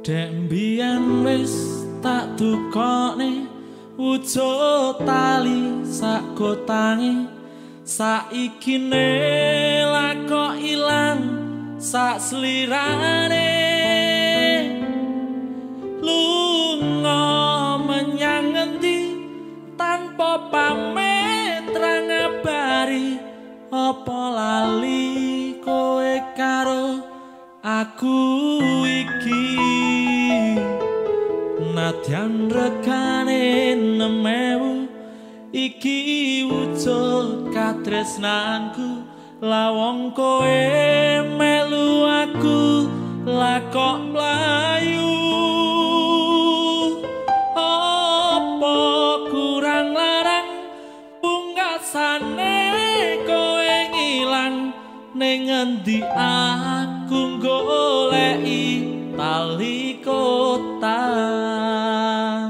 Dek mbiyen wis tak dukokne wujud tali sak gotange, saiki ne lak ilang sak slirane. Lunga menyang ngendi tanpa pamit ra ngabari, apa lali kowe karo aku iki. Nadyan regane 6.000 iki wujud katresnanku, lawang kowe melu aku lakok mlayu. Apa kurang larang pungkasane kowe ngilang, ning ngendi aku goleki tali kotang.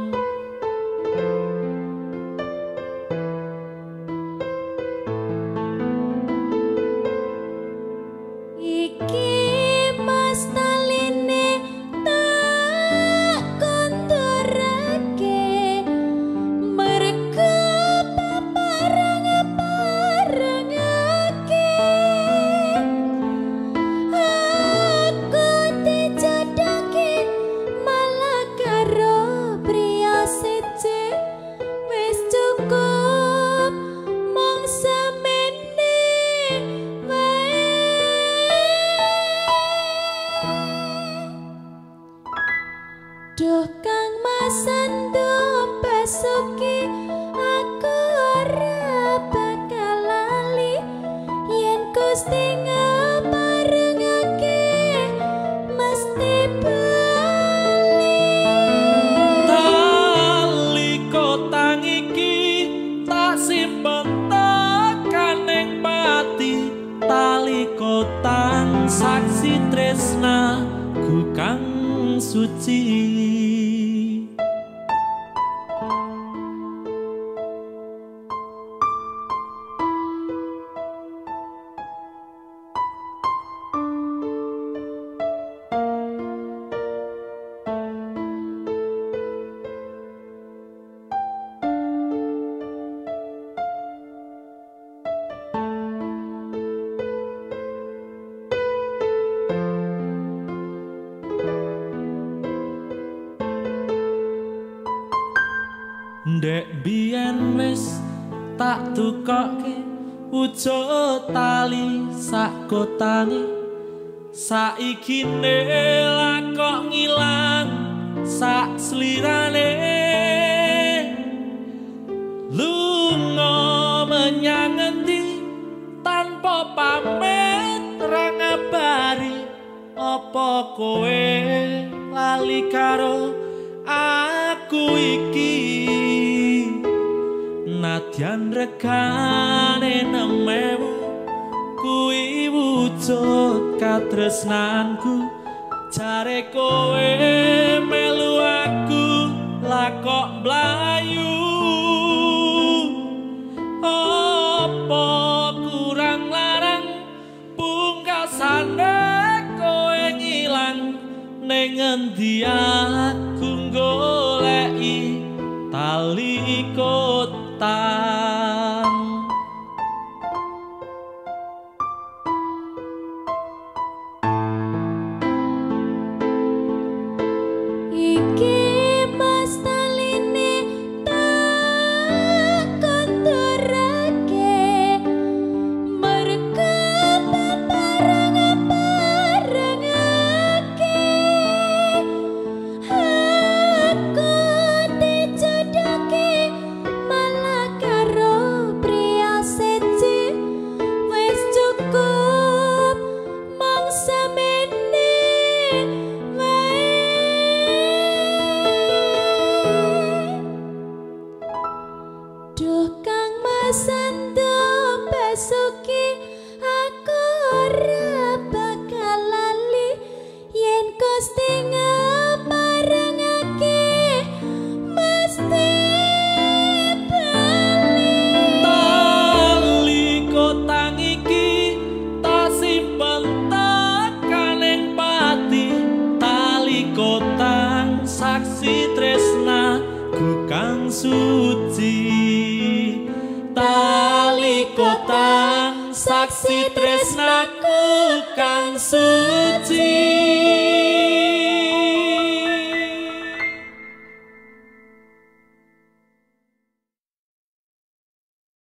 Iki mas taline tak konturake, merga paparang-parangake. Aku dijodhake malah karo priya siji, wis cukup mung semene wae. Duh kang masando basuki, aku ora bakal lali yen Gusti ngaparengake mesti bali. Tali kotang iki tak simpen tekaning pati, tali kotang saksi tresnaku kang suci. Dek biyen wis tak tukoke wujud tali sak gotange, saiki ne lakok ngilang sak slirane. Lunga menyang ngendi tanpa pamit ra ngabari, apa kowe lali karo aku iki. Nadyan regane 6.000 kuwi wujud katresnanku, jare kowe melu aku lakok mlayu. Apa kurang larang pungkasane kowe ngilang, ning ngendi aku goleki tali kotang. Iki mas taline tak konturake, merga paparang-parangake. Aku dijodhake malah karo priya siji, wis cukup mung semene wae. Duh kang masando basuki, aku ora bakal lali yen Gusti ngaparengake mesti bali. Tali kotang iki tak simpen tekaning pati, tali kotang suci talikota saksi tresnaku kang suci